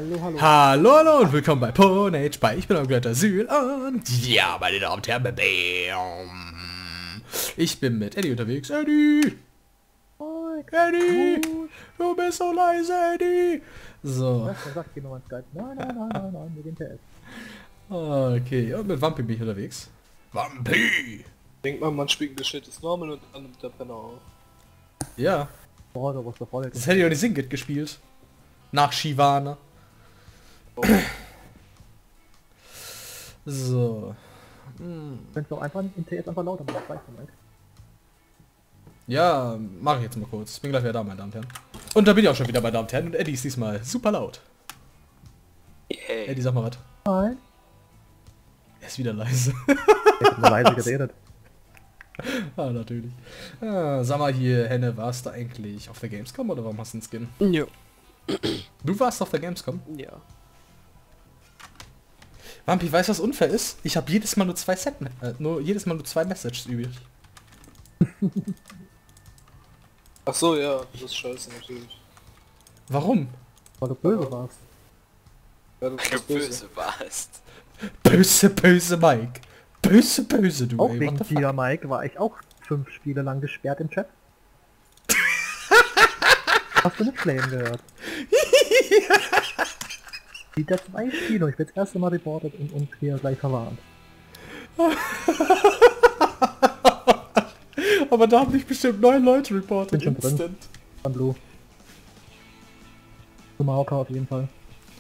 Hallo, hallo. Hallo, hallo und willkommen bei Ponage bei Ich bin am Götter Asyl und ja, meine Damen und Herren, bam. Ich bin mit Eddie unterwegs. Eddie! Eddie! Du bist so leise, Eddie! So. Ja, dann sagt, geh mal Skype. Nein, wir gehen TS. Okay, und mit Wampi bin ich unterwegs. Wampi! Denkt man spielt ein geschiltes Normal und dann nimmt der Penner auf. Ja, Boah, da was da voll. das hätte ich auch nicht Singed gespielt. Nach Shivana. Oh. So. Könntest du auch einfach in TS einfach lauter machen, reicht dann, Ja, mache ich jetzt mal kurz. Ich bin gleich wieder da, meine Damen und Herren. Und da bin ich auch schon wieder, meine Damen und Herren. Und Eddie ist diesmal super laut. Hey. Eddie, sag mal was. Nein. Er ist wieder leise. Ich hab nur leise geredet. Ah, natürlich. Ah, sag mal hier, Henne, warst du eigentlich auf der Gamescom oder warum hast du einen Skin? Ja. Du warst auf der Gamescom? Ja. Wampi, weißt du, was unfair ist? Ich habe jedes Mal nur nur zwei Messages übrig. Ach so, ja, das ist scheiße natürlich. Warum? Weil du böse warst. Ja, du bist böse. warst. Böse, böse Mike. Böse, böse du, Auch ey. wegen What the fuck? dir, Mike, war ich auch 5 Spiele lang gesperrt im Chat. Hast du eine Flame gehört? Wieder 2 Spiele und ich bin das erste Mal reportet und hier gleich verwarnt. Aber da haben dich bestimmt 9 Leute reportet. Bin schon drin. Instant. Von Blue. Tomahawk auf jeden Fall.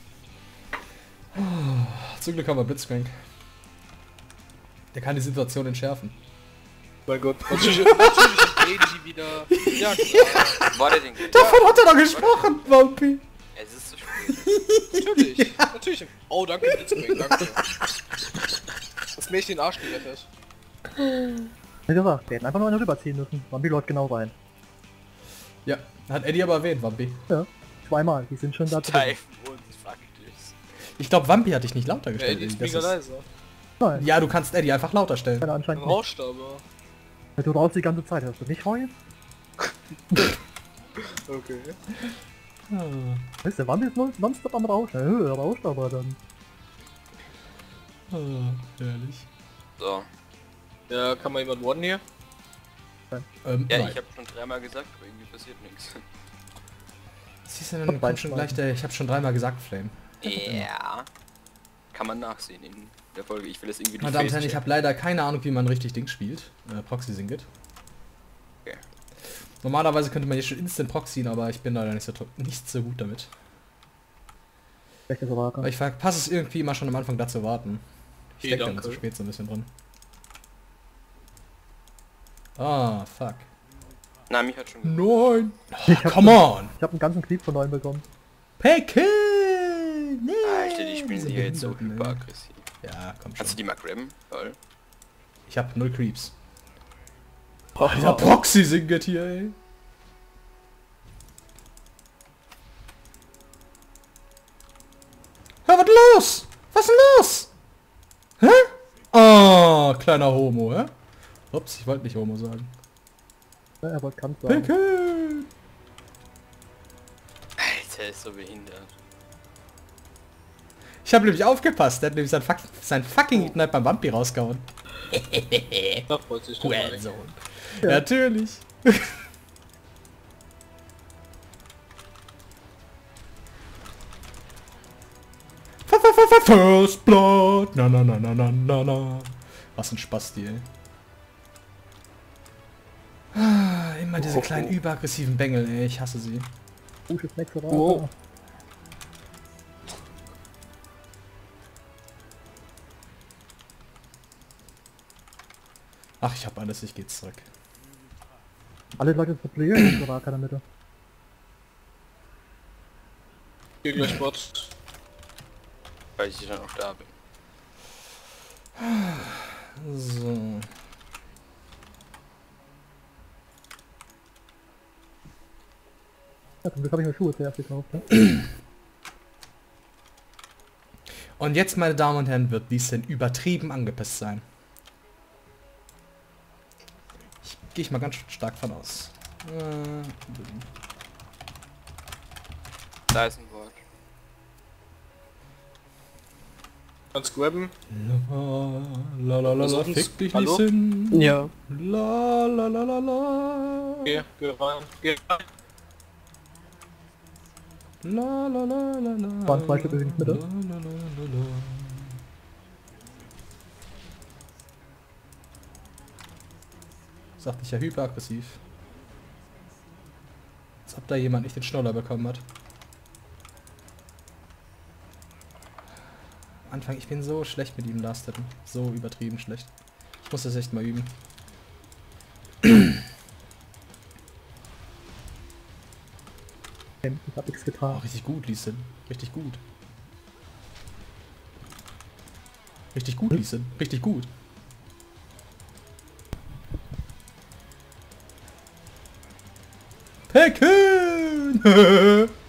Zum Glück haben wir Blitzcrank. Der kann die Situation entschärfen. Mein Gott, natürlich AG wieder. Ja, klar. War der denn? Davon hat er doch gesprochen, Wampi. Es ist zu spät. Natürlich. Natürlich. Oh, danke, Blitzcrank, danke. Das Mädchen den Arsch gerettet. Wie gesagt, wir hätten einfach nur eine rüberziehen müssen. Wampi läuft genau rein. Ja, hat Eddie aber erwähnt, Wampi. Ja, 2-mal, die sind schon da drin. Steifen und faktisch. Ich glaube, Wampi hat dich nicht lauter Ey, gestellt. die ist Eddie. Das mega ist- leise. Nein, Ja, du kannst Eddie einfach lauter stellen. keine Dann anscheinend nicht. rauscht aber. Du raus die ganze Zeit, hörst du nicht heulen? Okay. Ah. Weißt du, Wampi ist nonstop am Rauschen. Er rauscht aber dann. Herrlich. So. Ja, kann mal jemand one hier? Ja, Nein. ich habe schon 3-mal gesagt, aber irgendwie passiert nichts. Siehst du, dann Von kommt schon beiden gleich der, ich habe schon 3-mal gesagt, Flame. Ja. Kann man nachsehen in der Folge. Ich will das irgendwie Meine Damen und Herren, ich habe leider keine Ahnung, wie man richtig Dings spielt. Proxy Singed. Okay. Normalerweise könnte man hier schon instant proxyen, aber ich bin leider nicht so gut damit. Schlechtes Orakel. Aber ich verpasse es irgendwie immer schon am Anfang da zu warten. Ich Okay, denke dann danke. zu spät so ein bisschen drin. Ah, fuck. Na, mich hat schon Nein! Ich hab- Come on! Ich habe einen ganzen Creep von 9 bekommen. Pekel! Nee! Alter, die spielen Diese hier jetzt so Behinderten, ey. hyperaggressiv. Ja, komm schon. Kannst du die mal grabben? Toll. Ich hab 0 Creeps. Alter, Proxy singet hier, ey. Hör, was los? Was ist denn los? Hä? Oh, kleiner Homo, hä? Ups, ich wollte nicht Homo sagen. Ja, er wollte Kampf sagen. Pekel! Alter, ist so behindert. Ich habe nämlich aufgepasst, der hat nämlich sein fucking Ignite beim Vampi rausgehauen. Da freut sich der Mike. Hurensohn. Ja. Natürlich. First Blood. Na na na na na na na. Was ein Spasti, ey. Ah, immer diese kleinen überaggressiven Bengel, ey. Ich hasse sie. Gutes nächste Wow. Orakel. Ach, ich hab alles, ich geh zurück. Alle Leute probieren das Orakel in der Mitte. Geh gleich Bot. Weil ich dann auch da bin. So. Ja, zum Glück habe ich mir Schuhe zuerst gekauft. Ne? Und jetzt, meine Damen und Herren, wird dies denn übertrieben angepisst sein. Gehe ich mal ganz stark von aus. Da ist ein Wort. Kannst grabben. La la la la, Sonst- fick dich Hallo? nicht hin. Ja. La la la la la. Geh rein. Geh rein. La la la la la. Waren zwei Stück übrigens, bitte. La, la, la, la, la. Sagt ich ja hyperaggressiv. Als ob da jemand nicht den Schnoller bekommen hat. Anfang, ich bin so schlecht mit ihm Lasteten. So übertrieben schlecht. Ich muss das echt mal üben. Ich hab nichts Oh, getan. richtig gut, Lieschen. Richtig gut. Richtig gut, Lieschen. Richtig gut. Pecken!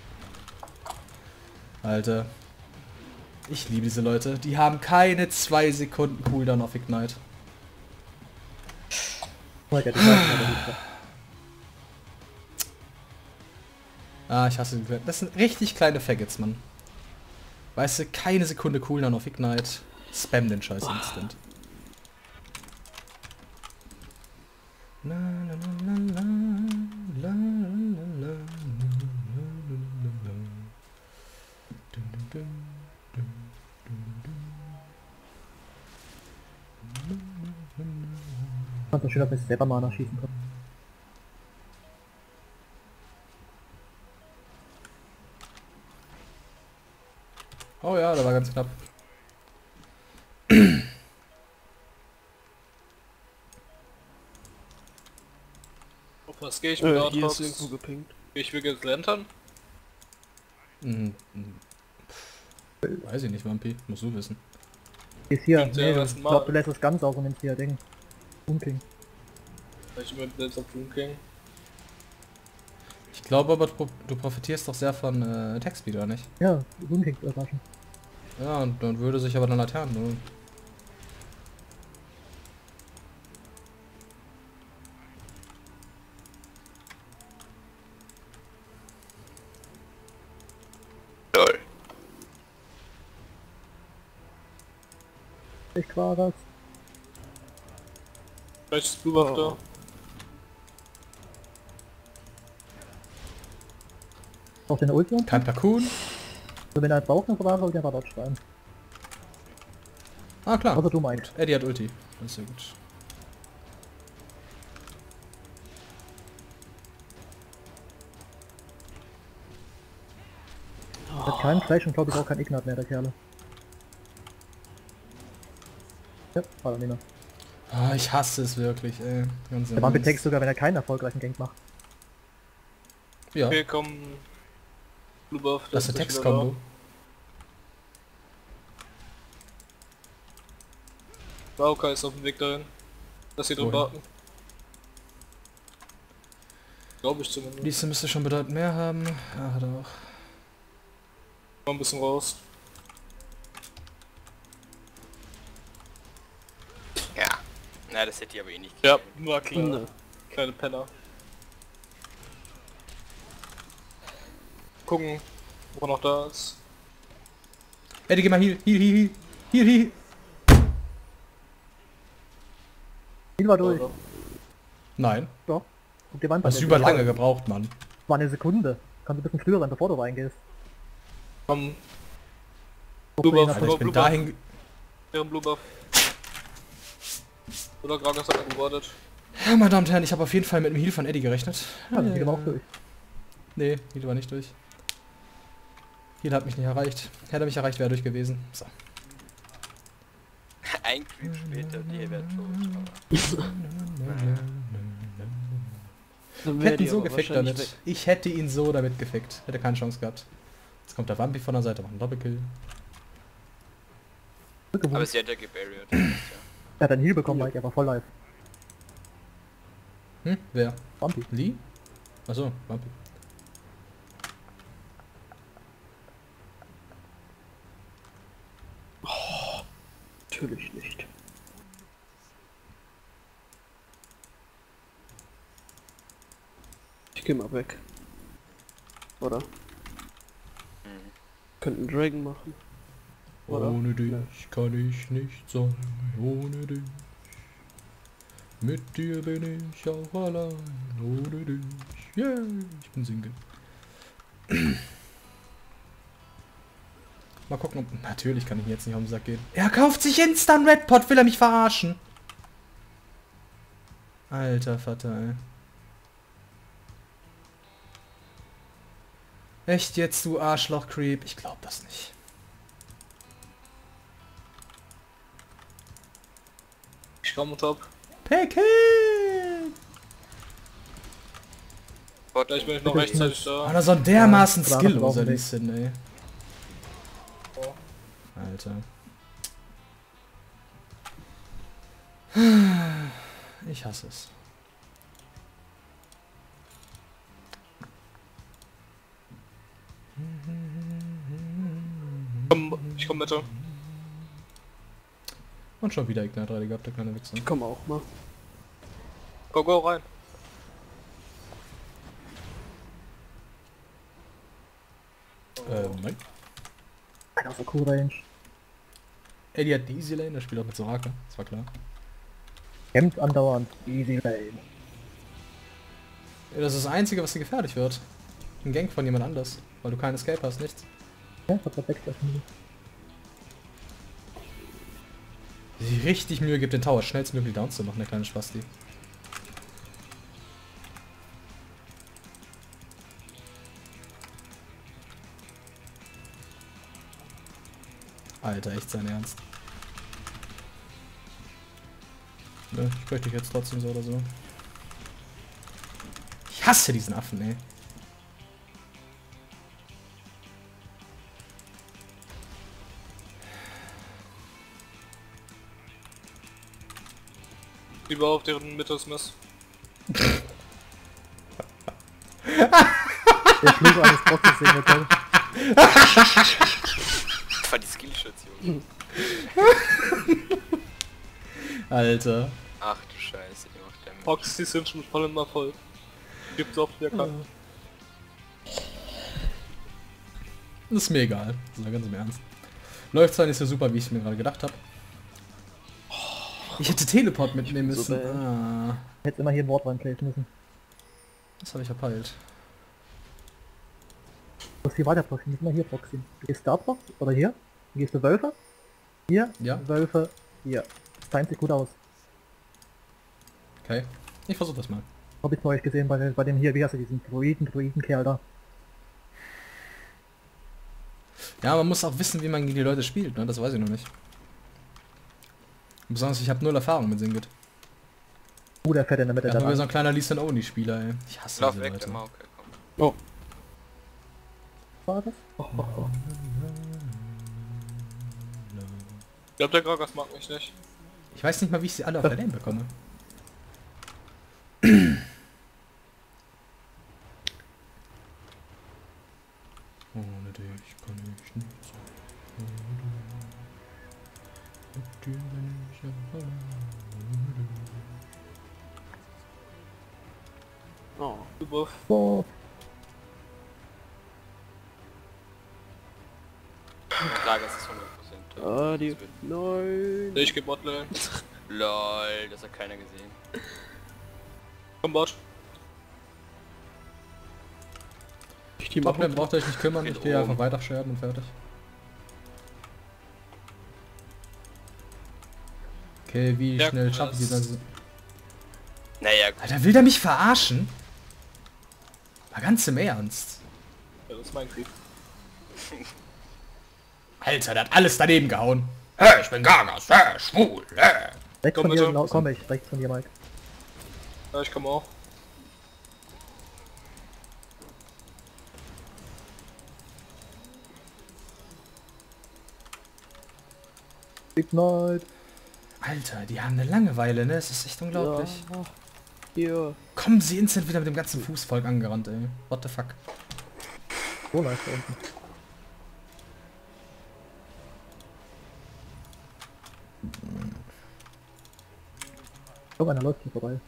Alter. Ich liebe diese Leute. Die haben keine 2 Sekunden Cooldown auf Ignite. Oh mein Gott, ich weiß nicht, aber nicht. Ah, ich hasse die. Das sind richtig kleine Faggots, Mann. Weißt du, keine Sekunde Cooldown auf Ignite. Spam den Scheiß instant. La, la, la, la, la, la, la, la, la. Dum, dum, dum, dum, dum, dum. Ich fand das schön, dass ich selber Mana schießen kann. Oh ja, da war ganz knapp. Auf was geh ich mit Hier Aatrox? ist irgendwo gepinkt. Geh ich wirklich Lantern? Mhm. Weiß ich nicht, Vampi. Musst du wissen. Die ist hier. Könnt ihr Nee, ja ich was glaub, du machen. lässt das ganz aus und nimmst hier Ding. Unking. Ich mit Blitz auf Doom King. Ich glaube aber, du profitierst doch sehr von Textbeat, oder nicht? Ja, Unking überraschen. Ja, und dann würde sich aber dann Laternen lohnen. Lol. Ich war das. Vielleicht ist Blue Buff da. Auf den Ulti. Also Kein Parkour. wenn er jetzt braucht, dann soll ich einfach dort schreiben. Ah, klar. Also du meinst. Eddie hat Ulti. Das ist sehr gut. Er hat keinen Fleisch und glaube ich auch kein Ignat mehr, der Kerle. Ja, war er nicht mehr. Ah, ich hasse es wirklich, ey. Ganz Der im Bump Ernst. Text sogar, wenn er keinen erfolgreichen Gank macht. Ja, Okay, komm. Blue Buff. das ist der eine gleich wieder Text-Kombo. da. Maokai ist auf dem Weg dahin. Lass sie drin Wohin? warten. Glaube ich zumindest. Diese müsste schon bedeutend mehr haben. Ja, hat er auch. Mal ein bisschen raus. Ja. Na, das hätte ich aber eh nicht. Ja, war klar. Ne. Kleine Penner. Gucken, wo er noch da ist. Eddie, geh mal hier, hier. Spiel war durch. Oder? Nein. Doch. Guck dir Wand Hast du über lange gebraucht, Mann. War eine Sekunde. Kannst du ein bisschen früher sein, bevor du reingehst. Komm, Guck Blue mal, Buff, je nach- Alter, ich bin Blue Buff. dahin... deren Blue Buff. Oder Gragas hat gewartet. Ja, meine Damen und Herren, ich habe auf jeden Fall mit dem Heal von Eddie gerechnet. Ja, das geht aber auch durch. Nee, Heal war nicht durch. Heal hat mich nicht erreicht. Hätte er mich erreicht, wäre er durch gewesen. So. Ein Creep später und ihr werdet tot. Dann Ich wär hätte ihn die so aber gefickt wahrscheinlich damit. weg. Ich hätte ihn so damit gefickt. Hätte keine Chance gehabt. Jetzt kommt der Vampi von der Seite, macht einen Doppelkill. Aber sie hat ja gebarriert. Er hat einen Heal bekommen, like, er war voll live. Hm? Wer? Bumpy. Lee? Achso, Vampi. Natürlich nicht. Ich geh mal weg. Oder? Könnten Dragon machen. Oder? Ohne dich Ne. kann ich nicht sein, ohne dich. Mit dir bin ich auch allein, ohne dich. Yeah, ich bin Single. Mal gucken, ob... Natürlich kann ich ihn jetzt nicht auf den Sack gehen. Er kauft sich Instant Red Pot, will er mich verarschen? Alter Vater, ey. Echt jetzt, du Arschloch-Creep? Ich glaub das nicht. Ich komme top. Pick Gleich bin ich noch rechtzeitig da. Alter, so ein dermaßen Ja, skillloser klar, Lee Sin, ey. Oh. Alter. Ich hasse es. Ich komm Mitte. Und schon wieder Ignite 3 gehabt, der kleine Wichser. Ich komme auch mal. Go, go, rein. Nein. Einer aus der Q-Range. Eddie hat die Easy Lane, der spielt auch mit Soraka, das war klar. Kämpft andauernd. Easy Lane. Ja, das ist das Einzige, was dir gefährlich wird. Ein Gank von jemand anders, weil du keinen Escape hast, nichts. Ja, hat er weggeschmissen. Sich richtig Mühe gibt, den Tower schnellstmöglich down zu machen, der kleine Spasti. Alter, echt sein Ernst. Ne, ich möchte dich jetzt trotzdem so oder so. Ich hasse diesen Affen, ey. Lieber auf deren Mittelsmess. Der Fluch eines Boxes sehen toll. Das war die Skillstation. Alter. Ach du Scheiße, die macht der Fox, die sind schon voll immer voll. Gibt's auf der Karte. Das ist mir egal. Das ist ganz im Ernst. Läuft zwar nicht so super, wie ich es mir gerade gedacht habe. Ich hätte Teleport mitnehmen müssen. So Ah, Hätte immer hier ein Wort reinplayen müssen. das habe ich verpeilt. Du musst hier weiter proxyen, nicht immer hier proxyen. Du gehst Startbox oder hier. Dann gehst du Wölfe. Hier. Ja. Wölfe. Hier. Das timet sich gut aus. Okay. Ich versuche das mal. Hab ich bei euch gesehen, bei dem hier, wie heißt er, diesen Druiden-Kerl da. Ja, man muss auch wissen, wie man gegen die Leute spielt, ne? Das weiß ich noch nicht. Und besonders, ich habe null Erfahrung mit Singed. Der fährt in der Mitte Ja, da nur so rein. ein kleiner Lee Sin Only Spieler, ey. Ich hasse Lauf diese weg, Leute. der Mauke, komm. War das? Ich glaub, der Gragas mag mich nicht. Ich weiß nicht mal, wie ich sie alle auf der Lane bekomme. Ohne dich kann ich nicht sein. Mit dir bin ich allein. Oh. Super. So. Gragas ist 100% tot. Ah, die... Das wird- Nein. Ich geh Botlane. LOL, das hat keiner gesehen. Komm Bot. Die Toplane machen... braucht ihr euch nicht kümmern, ich Geht gehe oben. einfach weiter scherben und fertig. Okay, wie Ja, schnell cool, schaffen die das- das? Naja, gut. Alter, will der mich verarschen? Mal ganz im Ernst. Ja, das ist mein Krieg. Alter, der hat alles daneben gehauen. Hey, ich bin Gagas, hey, schwul, hey. Rechts Komm von dir, bitte. genau, komm ich. Rechts von dir, Mike. Ja, ich komme auch. Ignite. Alter, die haben eine Langeweile, ne? Es ist echt unglaublich. Ja. Hier. Kommen sie instant wieder mit dem ganzen Fußvolk angerannt, ey. What the fuck? So leicht da unten. Ich glaube, einer läuft hier vorbei.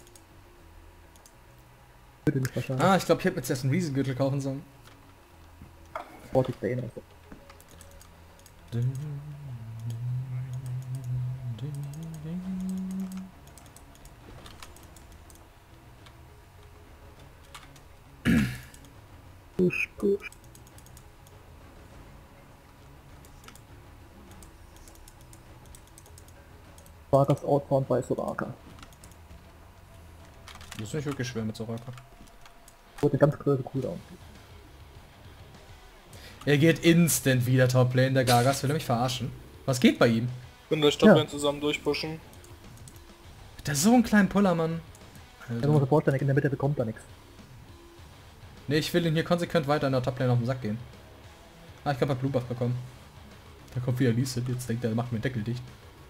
Bitte nicht wahrscheinlich. Ah, ich glaube, ich hätte mir zuerst einen Riesengürtel kaufen sollen. 40 Bane oder so. Push, push. Soraka's Outbound bei Soraka. Das ist nicht wirklich schwer mit Soraka. Wurde eine ganz große Cooldown. Er geht instant wieder Toplane, der Gagas. Will er mich verarschen? Was geht bei ihm? Wenn wir Stadtline zusammen durchpushen. Der ist so ein kleiner Puller, Mann. Ja, du musst dir vorstellen, in der Mitte bekommt er nichts. Ne, ich will ihn hier konsequent weiter in der Toplane auf den Sack gehen. Ah, ich glaube, er hat Blue Buff bekommen. Da kommt wieder Lee Sin. Jetzt denkt er, macht mir den Deckel dicht.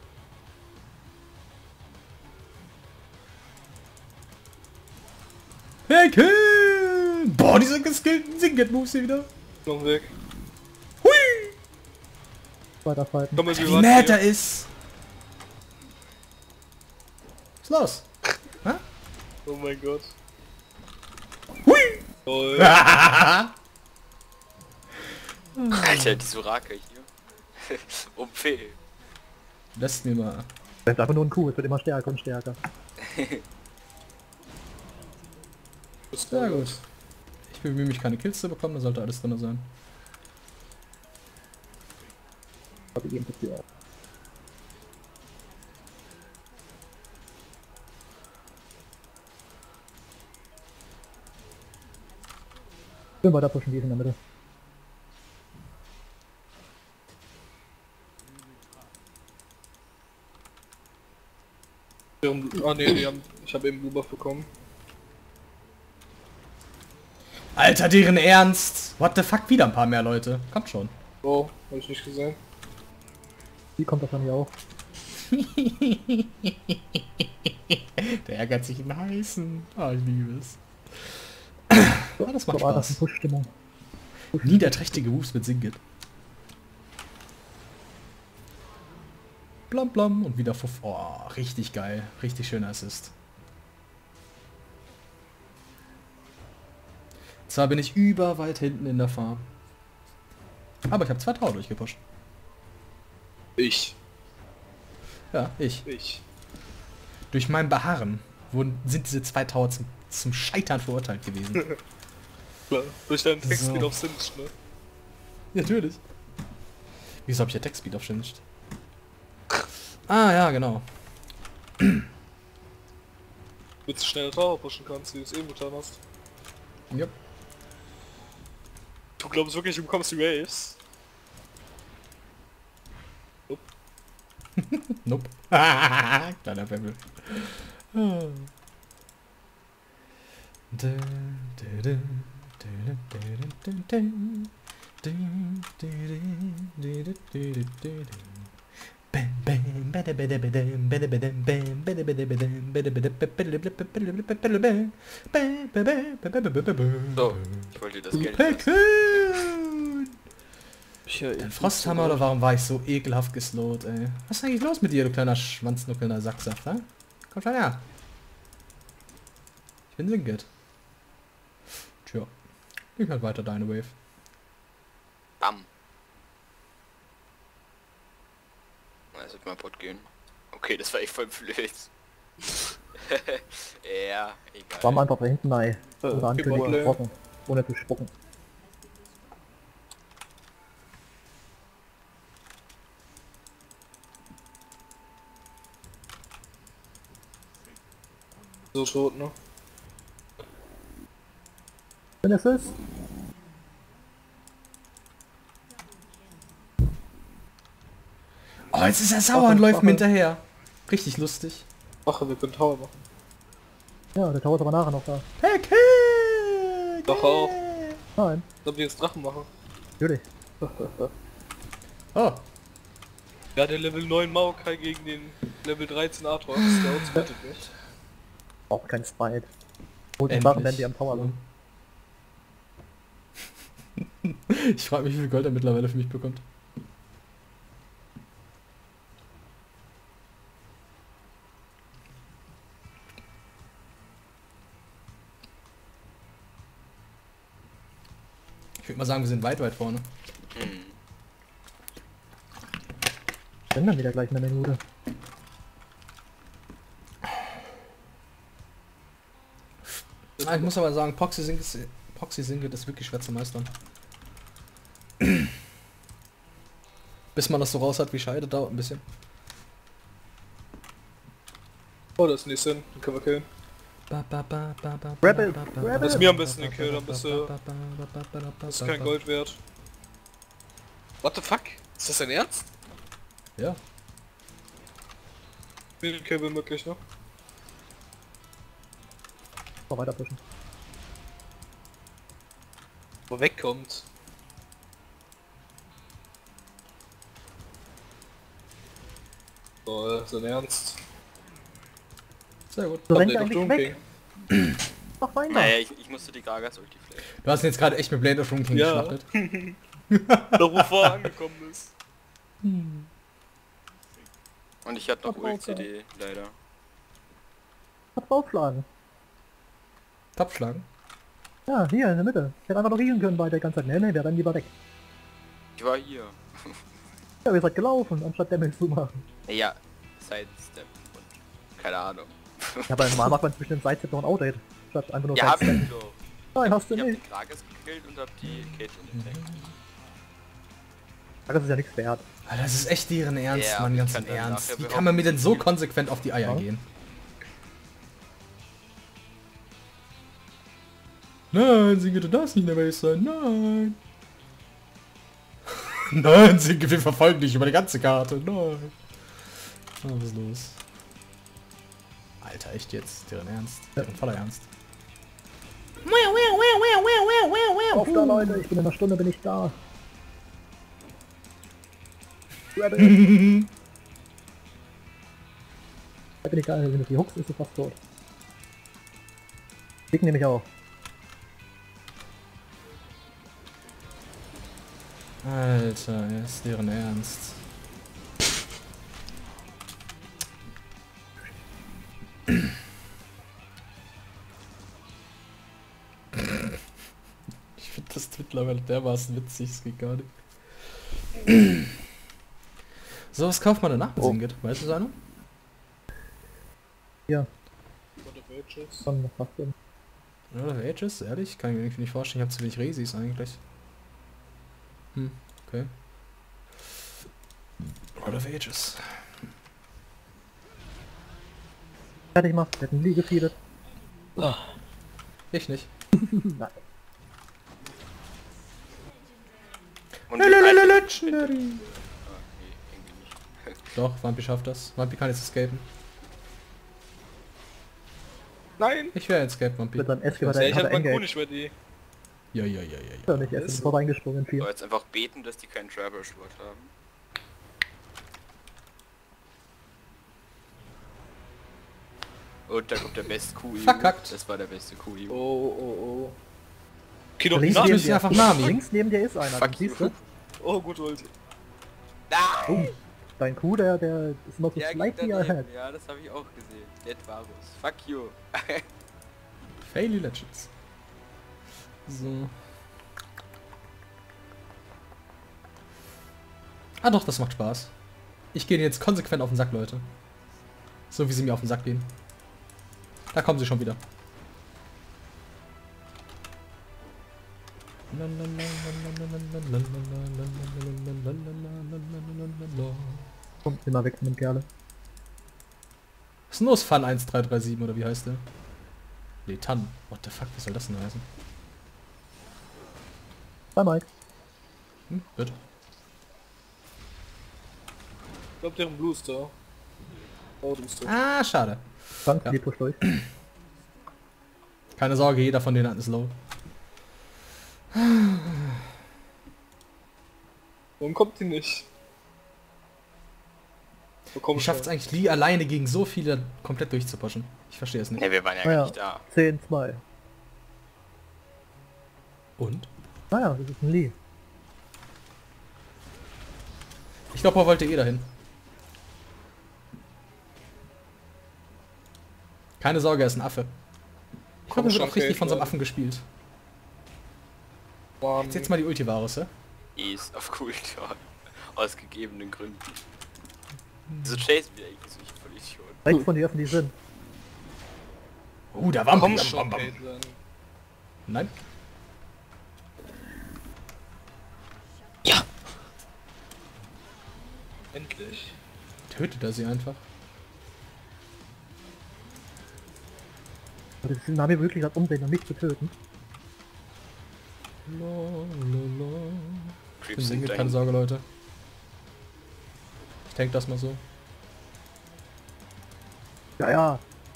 Hey, Kill! Boah, diese geskillten Singed-Moves hier wieder. Noch weg. Hui! Weiter fighten. Komm, Wie mad er ist! Was ist los? Hä? Oh mein Gott. Hui! Toll. Alter, die Soraka hier. OP. Lässt mir mal. Das ist einfach nur ein Kuh, es wird immer stärker und stärker. Sehr gut. Ich bemühe mich, keine Kills zu bekommen, da sollte alles drin sein. Aber wir geben das hier auch. Schön weiter pushen, die ist in der Mitte. Ah ne, ich habe eben Blue Buff bekommen. Alter, deren Ernst! What the fuck, wieder ein paar mehr Leute. Kommt schon. Oh, habe ich nicht gesehen. Die kommt wahrscheinlich auch. Der ärgert sich im Heißen. Ah, ich liebe es. Ah, das macht So war das Spaß. eine Push-Stimmung. Niederträchtige Moves mit Singed. Blam blam und wieder Fuff. Oh, richtig geil. Richtig schöner Assist. Zwar bin ich überweit hinten in der Farm. Aber ich habe 2 Tower durchgepusht. Ich. Ja, ich. Durch mein Beharren sind diese 2 Tower zum Scheitern verurteilt gewesen. Klar. Durch deinen Textspeed So. auf Sinch, ne? Natürlich. Wieso habe ich Attack Speed auf Shinst? Ah, ja, genau. Willst du schneller Tower pushen kannst, wie du es eben getan hast. Yep. Du glaubst wirklich, du bekommst die Waves? Nope. Kleiner Pebble. So, ich wollte dir das Geld Pekun! Ja, Ein Frosthammer oder warum war ich so ekelhaft geslowt, ey? Was ist eigentlich los mit dir, du kleiner schwanznuckelnder Sacksaft, hä? Komm schon her. Ich bin Singed. Tja. Ich halt weiter deine Wave. Bam. Na, jetzt wird mal Pot gehen. Okay, das war echt voll blöd. Ja, egal. Schwamm einfach da hinten rein. Oder ankündigen Botlane. sprocken. Ohne zu spucken. So tot, ne? Wenn es ist. Oh, jetzt ist er sauer und läuft mir hinterher. Richtig lustig. Wache, wir können Tower machen. Ja, der Tower ist aber nachher noch da. Pekun! Doch auch. Nein, Ob wir jetzt Drachen machen? natürlich. Oh, Ja, der Level 9 Maokai gegen den Level 13 Atrox, der uns rettet nicht. Auch kein Spite. Holt die endlich. Sachen, wenn die am Tower sind. Ich frage mich, wie viel Gold er mittlerweile für mich bekommt. Ich würde mal sagen, wir sind weit vorne. Hm. Wenn dann wieder gleich eine Minute. Ah, ich muss aber sagen, Proxy Single ist wirklich schwer zu meistern. Bis man das so raus hat wie Scheide, dauert ein bisschen. Oh, das ist nicht Sinn. Den können wir killen. Rebel! Das ist mir am besten den Kill, dann bist du... Das ist kein Gold wert. What the fuck? Ist das dein Ernst? Ja. Wie den Kill will möglich, ne? Noch weiter pushen. Wo wegkommt. Oh, sein Ernst. Sehr gut. So Kommt rennt der er doch eigentlich Doom weg. Mach weiter. Naja, ich musste die Gragas durch die Fläche. Du hast ihn jetzt gerade echt mit Blade of Doom King Ja. geschlachtet. Da wo er angekommen ist. Und ich hatte noch Verbraucher. Ult-CD, leider. Hat draufschlagen. Tapschlagen. Ja, hier in der Mitte. Ich hätte einfach noch riechen können bei der ganzen Zeit. Nee, wir rennen lieber weg. Ich war hier. Ja, ihr seid gelaufen, anstatt Damage zu machen. Ja, Sidestep und keine Ahnung. Ja, aber normal macht man zwischen dem Sidestep noch ein Outdate. Statt einfach nur Ja, hab Sidestep. ich doch. Nein, hast du Ich hab nicht. die Gragas gekillt und hab die Caitlyn entdeckt. Das ist ja nichts wert. Alter, das ist echt deren Ernst, Ja, Mann, ich ganz kann im dann Ernst. nachher Wie kann man mir denn so behaupten, konsequent auf die Eier Ja. gehen? Nein, Singe, du darfst nicht in der Base sein, nein. Nein, Singe, wir verfolgen dich über die ganze Karte, nein. Oh, was ist los? Alter, echt jetzt? Deren Ernst? Deren voller Ernst. Auf da, Leute, ich bin in einer Stunde bin ich da. Rebel! Da bin ich gar nicht, wenn du die Hooks ist sie fast tot. Dick nehme ich auch. Alter, ist deren Ernst. Ich finde das mittlerweile dermaßen witzig, es geht gar nicht. So, was kauft man danach mit Singed? Weißt du es einer? Ja, What the Ages? schon noch fast drin. Oder Ages? Ehrlich? Kann ich mir irgendwie nicht vorstellen. Ich habe zu wenig Resis eigentlich. Okay. Out of Ages. Fertig gemacht, wir hätten Lee gefeedet. Ich nicht. Nein. Und wie weit- Legendary. Ah, nee, irgendwie nicht. Doch, Vampi schafft das. Vampi kann jetzt escapen. Nein! Ich wäre escape, Vampi. Mit seinem Escape hat Ja, ich er hab meinen Kuh Engage. nicht bei die. Ja. Ja, nicht, er ist sofort reingesprungen. So, Viel. jetzt einfach beten, dass die keinen Travel-Slot haben. Und da kommt der beste Q. Verkackt. Das war der beste Q. Oh, oh, oh. Okay, doch Links nach. neben- neben dir, einfach Nami. links neben dir ist einer, Fuck siehst you. du? Oh, gut, Ulti. Nein! Dein Kuh, der ist noch so Ja, slightly daneben. ahead. Ja, das habe ich auch gesehen. Dead Varus. Fuck you. Faily Legends. So. Ah doch, das macht Spaß. Ich gehe jetzt konsequent auf den Sack, Leute. So wie sie mir auf den Sack gehen. Da kommen sie schon wieder. Komm, immer weg von dem Kerle. Was ist denn los, Fun 1337 oder wie heißt der? Nee, Tan. What the fuck, was soll das denn heißen? Bei Mike. Gut. Ich glaub, deren Blue ist da. Oh, du bist da. Ah, schade. Frank, Ja. die push durch. Keine Sorge, jeder von denen ist low. Warum kommt die nicht? Wo Wie kommt schafft es eigentlich Lee alleine gegen so viele komplett durchzupushen? Ich verstehe es nicht. Ne, wir waren ja Naja, gar nicht da. 10-2. Und? Naja, das ist ein Lee. Ich glaube, wo wollte eh dahin. Keine Sorge, er ist ein Affe. Ich glaube, er wird auch richtig von so einem Affen gespielt. Jetzt mal die Ultivarus, ja? Ist auf Cooldown. Aus gegebenen Gründen. So chasen wir eigentlich so nicht voll Idiot. Rechts von dir öffnen die Sinn. Da war ein Komm Bam, schon, bam, bam. Caitlin. Nein. Endlich. Tötet er sie einfach. Und die haben hier wirklich das Umdrehen, um mich zu töten. Ich bin Creeps sind Singed, keine dahin. Sorge, Leute. Ich denke das mal so. Ja, ja.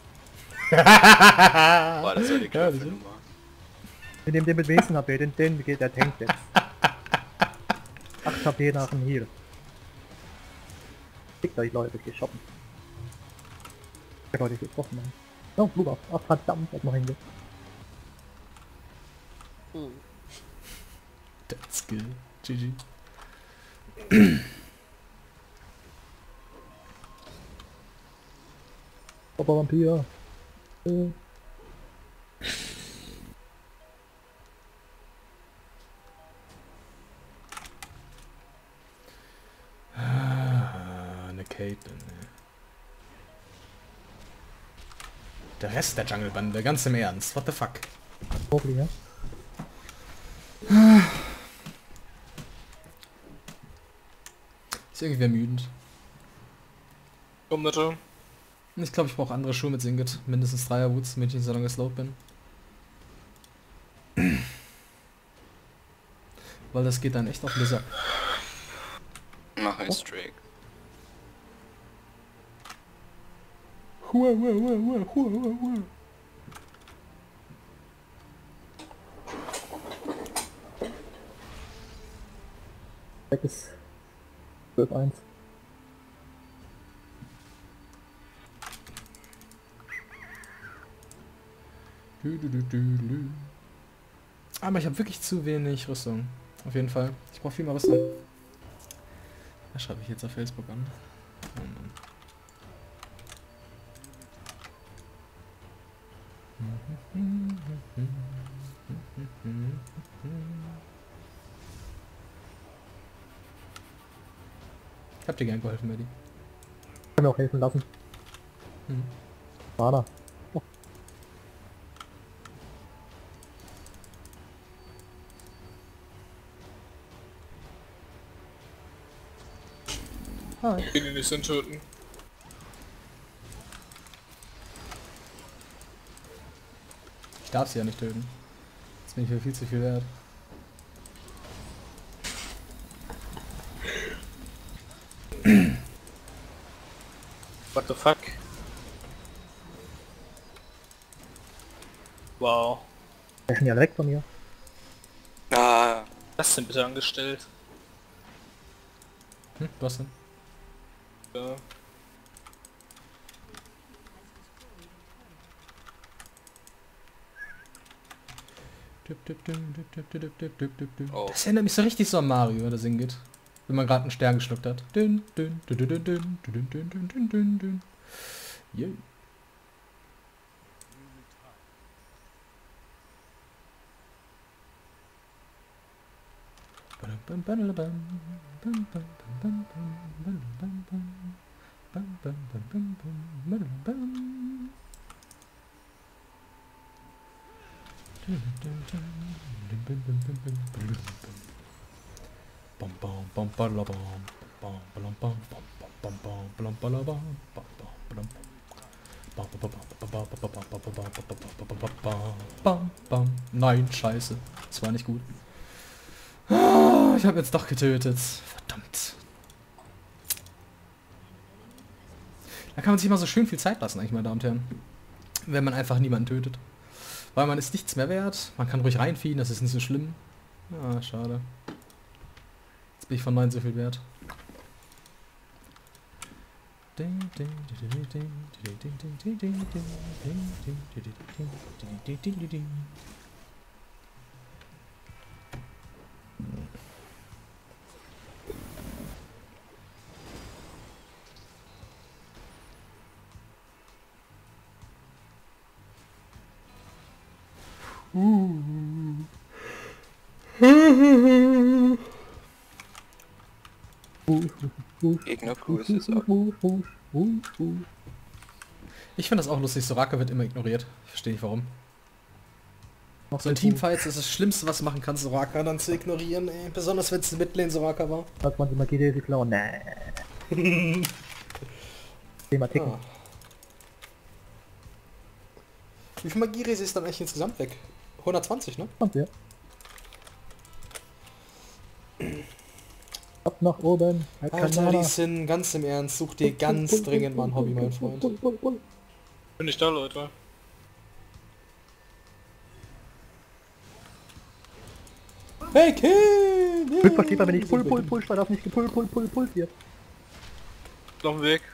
Boah, das war die Ja, knappe das ist- Nummer. Wir nehmen den mit wenigsten HP, den geht der Tank jetzt. 8 HP nach dem Heal. Fickt euch Leute, ich geh shoppen. Ich hab heute getroffen, Mann. Oh, Blue. Ach verdammt, hat noch hingeht. Hm. Dead Skill. GG. Papa Vampir. Eine Caitlyn, ey. Der Rest der Jungle-Bande, ganz im Ernst. What the fuck? Probably, ja. Ist irgendwie ermüdend. Komm bitte. Ich glaube, ich brauche andere Schuhe mit Singed. Mindestens 3er Woods, damit ich nicht so lange geslowt bin. Weil das geht dann echt auf den Sack. Mach ein Strike. Weg ist 12-1. Aber ich habe wirklich zu wenig Rüstung. Auf jeden Fall. Ich brauche viel mehr Rüstung. Das schreibe ich jetzt auf Facebook an. Oh Mann. Ich hab dir gern geholfen, Maddie. Kann mir auch helfen lassen. Hm. Mana. Oh. Hi. Ich will ihn nicht töten. Ich darf sie ja nicht töten. Jetzt bin ich mir viel zu viel wert. What the fuck? Wow. Der ist schon ja weg von mir. Ah, Was ist denn bitte angestellt? Was denn? Ja. Oh. Das erinnert mich so richtig so an Mario, oder Singed. Wenn man gerade einen Stern geschluckt hat. Dün, dün, dün, dün, dün, dün, dün, dün, dün, dün, dün, dün. Yay. Nein, scheiße. Das war nicht gut. Ich habe jetzt doch getötet. Verdammt. Da kann man sich immer so schön viel Zeit lassen, eigentlich, meine Damen und Herren. Wenn man einfach niemanden tötet. Weil man ist nichts mehr wert. Man kann ruhig reinfieden, das ist nicht so schlimm. Ah, schade. Jetzt bin ich von 9 so viel wert. Gegner-Crew ist es auch. Ich finde das auch lustig, Soraka wird immer ignoriert. Ich verstehe nicht warum. So in Teamfights ist das Schlimmste, was du machen kannst, Soraka dann zu ignorieren, ey. Besonders wenn es eine Midlane Soraka war. Hat man die Magie, die sie klauen? Nee. Thema Ticken. Ah. Wie viel Magieres ist dann eigentlich insgesamt weg? 120, ne? Kommt ja. Ab nach oben. Halt kein Alter, Mana. Lee Sin, ganz im Ernst, such dir ganz dringend mal ein Hobby, mein Freund. Bin ich da, Leute. Hey, Kill! Yeah. Gut versteht man, wenn ich Pull, ich darf nicht Pull hier. Auf dem Weg.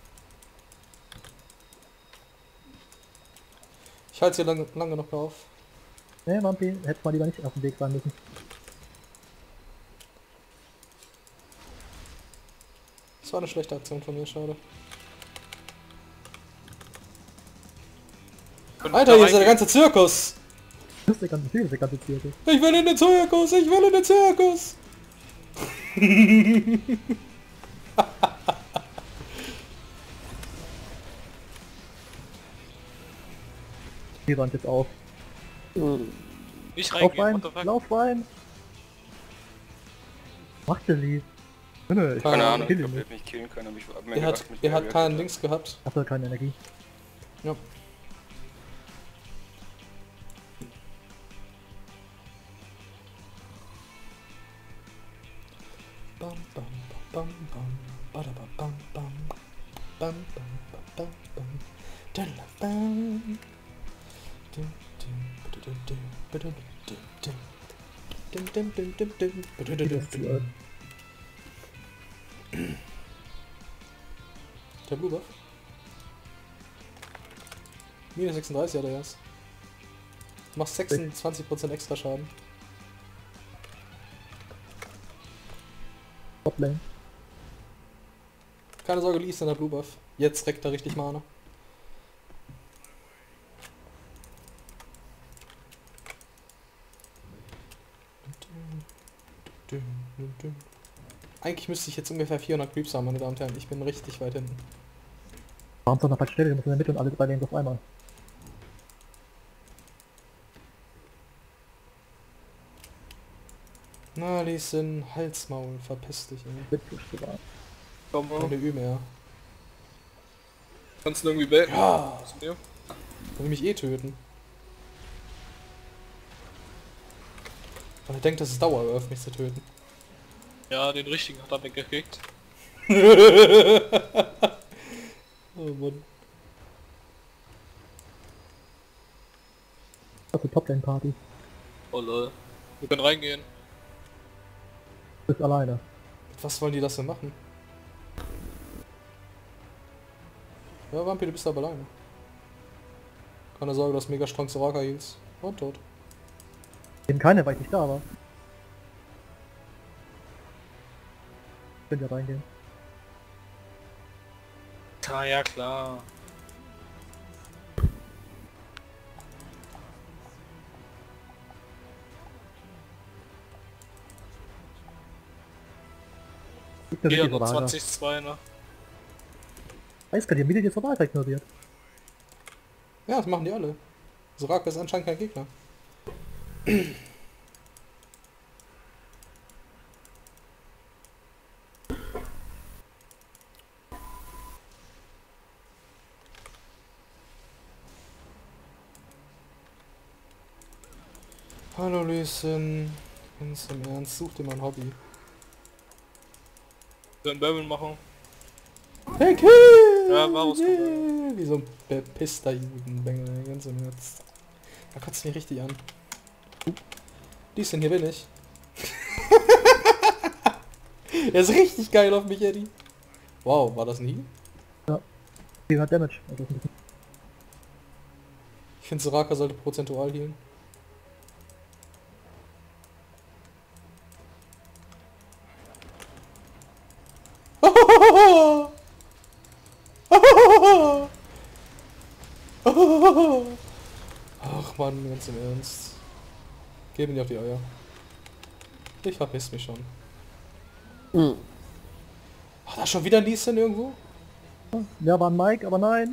Ich halte hier lange noch auf. Ne, Wampi, hätte man lieber nicht auf dem Weg sein müssen. Das war eine schlechte Aktion von mir, schade. Alter, hier ist ja der ganze Zirkus! Das ist der ganze Zirkel. Ich will in den Zirkus! Ich will in den Zirkus! Die räumt jetzt auf. Nicht Lauf reingehen, rein, what the fuck? lauf rein! Macht der sie? Nö, ich Keine kann Ahnung, ich killen glaube, ich nicht. hätte mich killen können, aber ich hab mir Er gedacht, hat, mit er hat Barrier keinen geht Links gehabt. Achso, keine Energie. Ja. Bam, bam, bam, bam, badaba, bam, bam, bam, bam, bam, bam, dadala, bam. Dum, dum, badadum, dum, badadum, dum, dum. Dum, dum, dum, dum, dum, badadum, dum. Der Blue Buff? Minus 36 hat er erst. Machst 26% extra Schaden. Toplane. Keine Sorge, Lee ist in der Blue Buff. Jetzt reckt er richtig Mana. Eigentlich müsste ich jetzt ungefähr 400 Creeps haben, meine Damen und Herren. Ich bin richtig weit hinten. Warum soll noch was Stelle? Wir müssen in der Mitte und alle 3 Lanes auf einmal. Na, Lee Sin, Halsmaul, verpiss dich, ey. Witzig sogar. Komm mal. Keine Ü mehr. Kannst du irgendwie baiten? Ja, Zu mir? will mich eh töten. Und er denkt, das ist Dauer-Earth, mich zu töten. Ja, den richtigen hat er weggekickt. Oh Mann. Das ist eine Toplane-Party. Oh lol. Wir können reingehen. Du bist alleine. Mit was wollen die das denn machen? Ja, Vampir, du bist aber alleine. Keine Sorge, du hast mega strong Soraka Heals. Und tot. Eben keine, weil ich nicht da war. Könnt ihr reingehen. Ah ja, klar. Gibt mir Hier wirklich nur Soraka. 20-2, ne? Eiskalt, die haben wieder die Soraka ignoriert. Ja, das machen die alle. Soraka ist anscheinend kein Gegner. Hallo Lösen. Ganz im Ernst, such dir mal ein Hobby. Wir können Barrel machen. Hey Kill! Ja, war was Yeah! Wie so ein bepisster Judenbengel, ganz im Ernst. Da kotzt mich richtig an. Lieschen, hier bin ich. Er ist richtig geil auf mich, Eddie. Wow, war das ein Heal? Ja. 400 Damage. Also das ist ein bisschen Ich finde, Soraka sollte prozentual healen. Ach Mann, ganz im Ernst. Geben die auf die Eier. Ich verpiss mich schon. War da schon wieder ein Lee Sin irgendwo? Ja, war ein Mike, aber nein.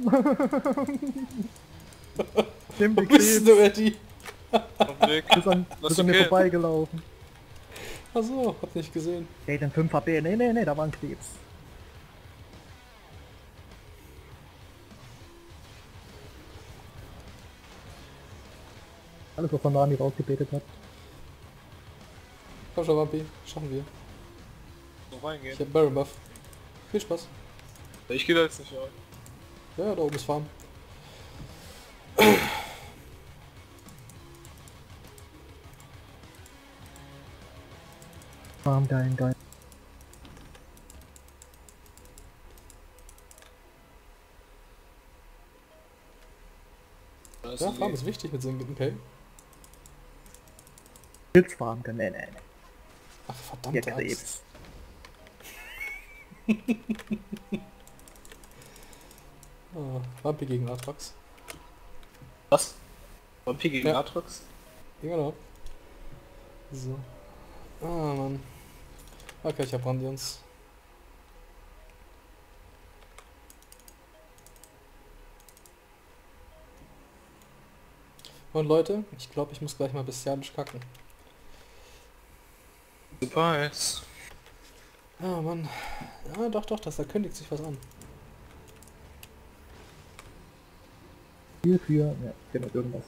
Stimmt, Wo bist du, Eddie? Auf dem Weg. Ist an Lass mir ihn killen. vorbeigelaufen. Achso, hab nicht gesehen. Ey, den 5 HP. Nee, da war ein Krebs. Alles, was von Nani rausgebetet hat. Komm schon, Wampi. Schaffen wir. So Ich reingehen. hab Baron Buff. Viel Spaß. Ich gehe da jetzt nicht rein. Ja, da oben ist Farm. Geil. Da ist Ja, ein Farm Lee. ist wichtig mit Singen, okay. Pilzfarm, nee. Ach, Hier verdammte Krebs. Angst. Oh, Wampi gegen Atrox. Was? Vampir gegen Ja. Atrox? Ja, genau. So. Ah, Mann. Okay, ich hab Randions. Und Leute, ich glaube, ich muss gleich mal bestialisch kacken. Super heiß. Ah, Mann. Ja, doch, da kündigt sich was an. Viel für, ja, genau, irgendwas.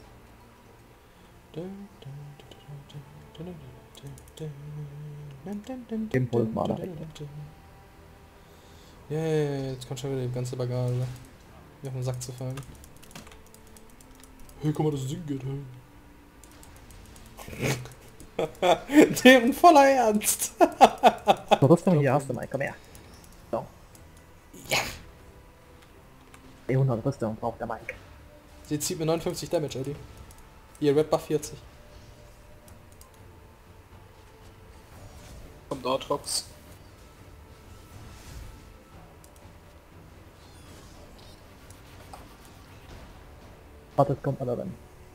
Ebenfalls Mana weg. Ja, jetzt kommt schon wieder die ganze Bagage. Mir auf den Sack zu fallen. Hey, guck mal, das Ding geht, hey. Deren voller Ernst. So, Rüstung hier hast du, Mike, komm her. So. Ja. 100 Rüstung braucht der Mike. Sie zieht mir 59 Damage, Eddie. Ihr Red Buff 40. Kommt Atrox. Warte, es kommt einer rein.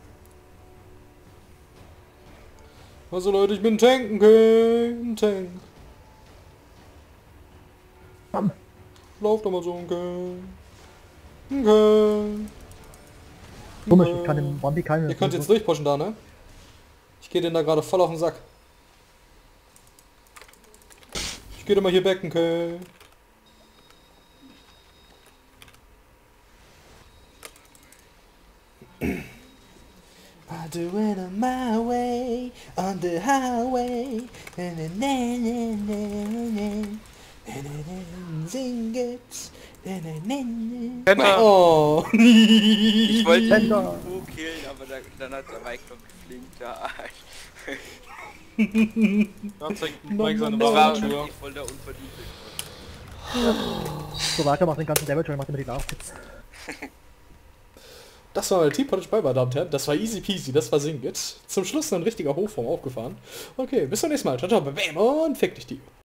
Also Leute, ich bin Tanken, Tank. Komm. Lauf doch mal so, okay. Komisch, ich kann dem Wampi keine... Ihr könnt jetzt durchpushen da, ne? Ich gehe den da gerade voll auf den Sack. Ich gehe mal hier backen, okay. I do it on my way, on the highway. Sing it. Penner! Oh. Ich wollte ihn Penta. so killen, aber dann hat der Mike noch geflinkt, ja. Da zeigt Mike seine no, Das war Waffentür. wirklich voll der unverdiente. So, weiter macht den ganzen Damage und macht immer die Last-Hits. Das war mein Team Punch bei, meine Damen und Herren. Das war easy peasy, das war Singit. Zum Schluss noch ein richtiger Hochform aufgefahren. Okay, bis zum nächsten Mal. Ciao, ciao, bam und fick dich, die.